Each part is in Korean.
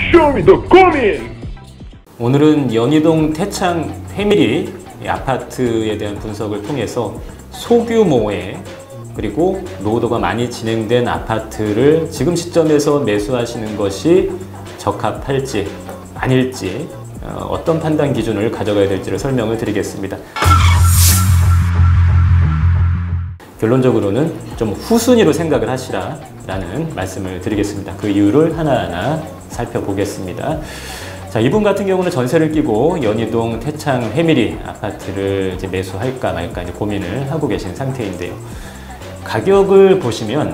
쇼미더 고민! 오늘은 연희동 태창 패밀리 아파트에 대한 분석을 통해서 소규모의 그리고 노후도가 많이 진행된 아파트를 지금 시점에서 매수하시는 것이 적합할지 아닐지 어떤 판단 기준을 가져가야 될지를 설명을 드리겠습니다. 결론적으로는 좀 후순위로 생각을 하시라라는 말씀을 드리겠습니다. 그 이유를 하나하나 살펴보겠습니다. 자, 이분 같은 경우는 전세를 끼고 연희동 태창 패밀리 아파트를 이제 매수할까 말까 이제 고민을 하고 계신 상태인데요. 가격을 보시면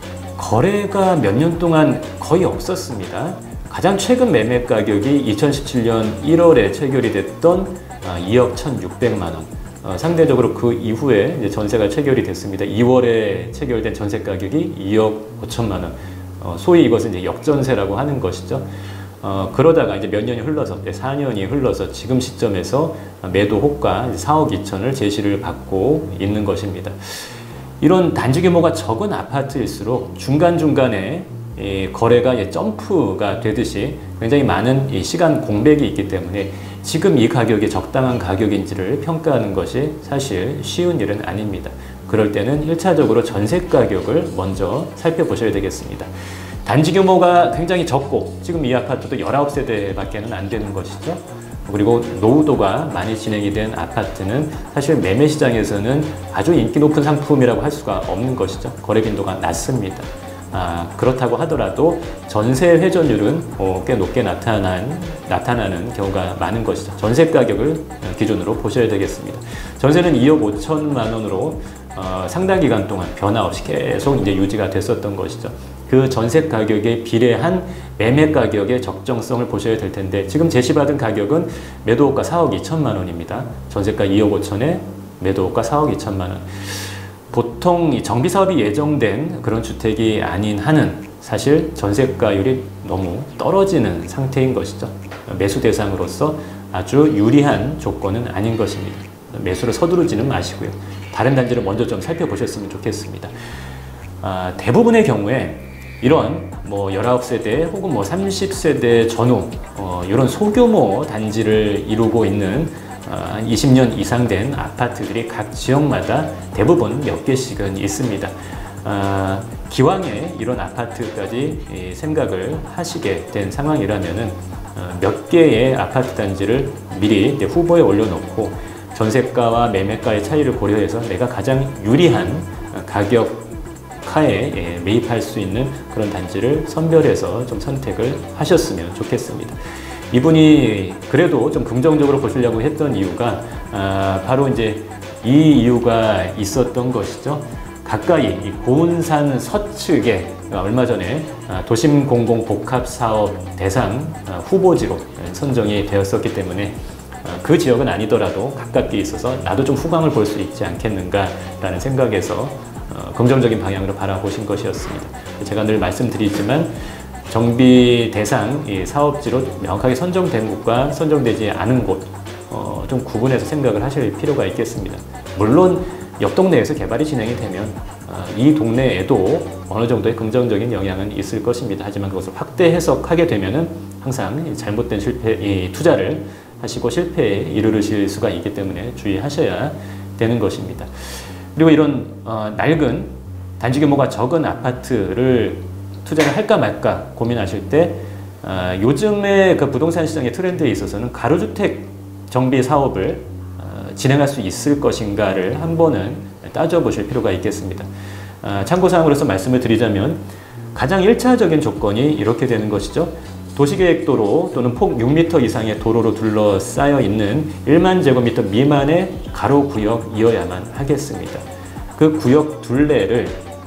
거래가 몇 년 동안 거의 없었습니다. 가장 최근 매매 가격이 2017년 1월에 체결이 됐던 2억 1,600만 원. 상대적으로 그 이후에 이제 전세가 체결이 됐습니다. 2월에 체결된 전세 가격이 2억 5천만 원. 소위 이것은 이제 역전세라고 하는 것이죠. 그러다가 이제 몇 년이 흘러서 4년이 흘러서 지금 시점에서 매도 호가 4억 2천을 제시를 받고 있는 것입니다. 이런 단지 규모가 적은 아파트일수록 중간중간에 거래가 점프가 되듯이 굉장히 많은 시간 공백이 있기 때문에 지금 이 가격이 적당한 가격인지를 평가하는 것이 사실 쉬운 일은 아닙니다. 그럴 때는 1차적으로 전세 가격을 먼저 살펴보셔야 되겠습니다. 단지 규모가 굉장히 적고 지금 이 아파트도 19세대밖에 안 되는 것이죠. 그리고 노후도가 많이 진행이 된 아파트는 사실 매매 시장에서는 아주 인기 높은 상품이라고 할 수가 없는 것이죠. 거래 빈도가 낮습니다. 그렇다고 하더라도 전세 회전율은 꽤 높게 나타나는 경우가 많은 것이죠. 전세 가격을 기준으로 보셔야 되겠습니다. 전세는 2억 5천만 원으로 상당 기간 동안 변화 없이 계속 이제 유지가 됐었던 것이죠. 그 전세 가격에 비례한 매매 가격의 적정성을 보셔야 될 텐데 지금 제시받은 가격은 매도호가 4억 2천만 원입니다. 전세가 2억 5천에 매도호가 4억 2천만 원. 보통 이 정비사업이 예정된 그런 주택이 아닌 한은 사실 전세가율이 너무 떨어지는 상태인 것이죠. 매수 대상으로서 아주 유리한 조건은 아닌 것입니다. 매수를 서두르지는 마시고요. 다른 단지를 먼저 좀 살펴보셨으면 좋겠습니다. 대부분의 경우에 이런 19세대 혹은 30세대 전후 이런 소규모 단지를 이루고 있는 20년 이상 된 아파트들이 각 지역마다 대부분 몇 개씩은 있습니다. 기왕에 이런 아파트까지 생각을 하시게 된 상황이라면은 몇 개의 아파트 단지를 미리 후보에 올려놓고 전세가와 매매가의 차이를 고려해서 내가 가장 유리한 가격 하에 매입할 수 있는 그런 단지를 선별해서 좀 선택을 하셨으면 좋겠습니다. 이분이 그래도 좀 긍정적으로 보시려고 했던 이유가 바로 이제 이 이유가 있었던 것이죠. 가까이 이 고운산 서측에 얼마 전에 도심공공복합사업 대상 후보지로 선정이 되었었기 때문에 그 지역은 아니더라도 가깝게 있어서 나도 좀 후광을 볼 수 있지 않겠는가라는 생각에서 긍정적인 방향으로 바라보신 것이었습니다. 제가 늘 말씀드리지만 정비 대상 사업지로 명확하게 선정된 곳과 선정되지 않은 곳 좀 구분해서 생각을 하실 필요가 있겠습니다. 물론 옆 동네에서 개발이 진행이 되면 이 동네에도 어느 정도의 긍정적인 영향은 있을 것입니다. 하지만 그것을 확대 해석하게 되면은 항상 잘못된 투자를 하시고 실패에 이르르실 수가 있기 때문에 주의하셔야 되는 것입니다. 그리고 이런 낡은 단지 규모가 적은 아파트를 투자를 할까 말까 고민하실 때 요즘의 그 부동산 시장의 트렌드에 있어서는 가로주택 정비 사업을 진행할 수 있을 것인가를 한 번은 따져보실 필요가 있겠습니다. 참고사항으로서 말씀을 드리자면 가장 1차적인 조건이 이렇게 되는 것이죠. 도시계획도로 또는 폭 6m 이상의 도로로 둘러싸여 있는 1만 제곱미터 미만의 가로구역이어야만 하겠습니다. 그 구역 둘레를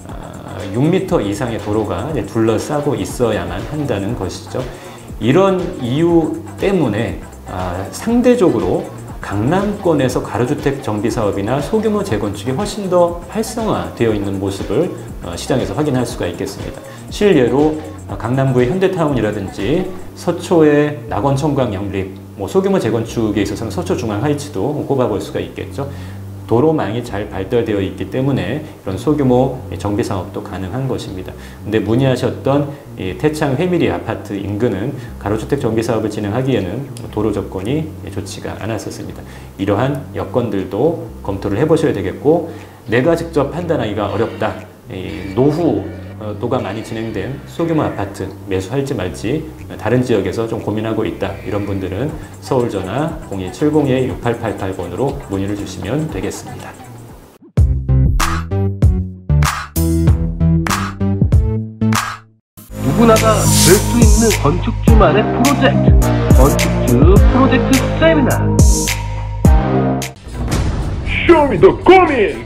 6m 이상의 도로가 둘러싸고 있어야만 한다는 것이죠. 이런 이유 때문에 상대적으로 강남권에서 가로주택 정비사업이나 소규모 재건축이 훨씬 더 활성화되어 있는 모습을 시장에서 확인할 수가 있겠습니다. 실례로 강남구의 현대타운이라든지 서초의 낙원청광 영립, 소규모 재건축에 있어서는 서초중앙하이츠도 꼽아볼 수가 있겠죠. 도로망이 잘 발달되어 있기 때문에 이런 소규모 정비 사업도 가능한 것입니다. 근데 문의하셨던 이 태창 회미리 아파트 인근은 가로주택 정비 사업을 진행하기에는 도로 조건이 좋지가 않았었습니다. 이러한 여건들도 검토를 해보셔야 되겠고, 내가 직접 판단하기가 어렵다, 노후도가 많이 진행된 소규모 아파트 매수할지 말지 다른 지역에서 좀 고민하고 있다, 이런 분들은 서울 전화 02702-6888번으로 문의를 주시면 되겠습니다. 누구나가 될 수 있는 건축주만의 프로젝트, 건축주 프로젝트 세미나. Show me the 고민!